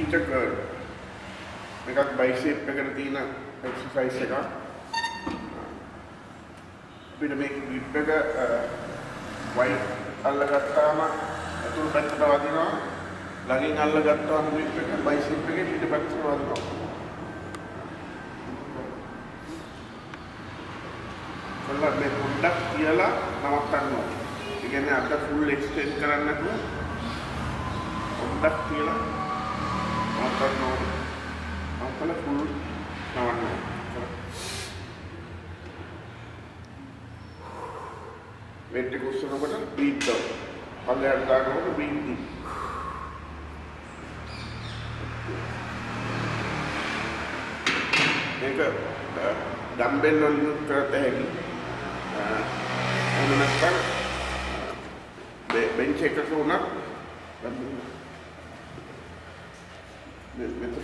beta curl. මේකත් බයිසෙප් එකට තියෙන එක්සර්සයිස් එකක්. අපිට මේ grip එක වයිඩ් අල්ලගත්තාම අතුරු පැත්තට වදිනවා. ළඟින් අල්ලගත්තාම grip එක බයිසෙප් එකේ පිටපැත්තට වදිනවා. කොල්ලා මේ පොඩ්ඩක් කියලා නවත්තන්න ඕනේ. ඒ කියන්නේ අත ෆුල් එක්ස්ටෙන්ඩ් කරන්න නැතුව පොඩ්ඩක් කියලා නවත්තන්න ඕනේ. අපල ෆුල් නවන්න ඕනේ. වෙට් එක උස්සනකොට බීට් ඩවුන්. පල්ලෙහාට දානකොට බීට් ඩි. මේක ඩම්බෙල් වලින් කරත හැකි. එහෙම නැත්නම් බෙන්ච් එකක උනත් මෙතන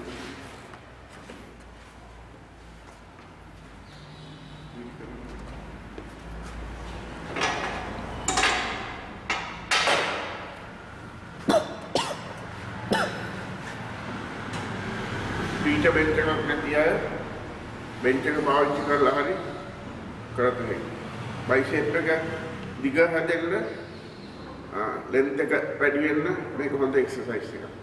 පීඨ බෙන්ච් එකක් නැති අය බෙන්ච් එක පාවිච්චි කරලා හරි කරත් නේ. බයිසෙප් එක දිග හැදෙන්න ලෙන්ත් එක වැඩි වෙන්න මේක හොඳ එක්සර්සයිස් එකක්.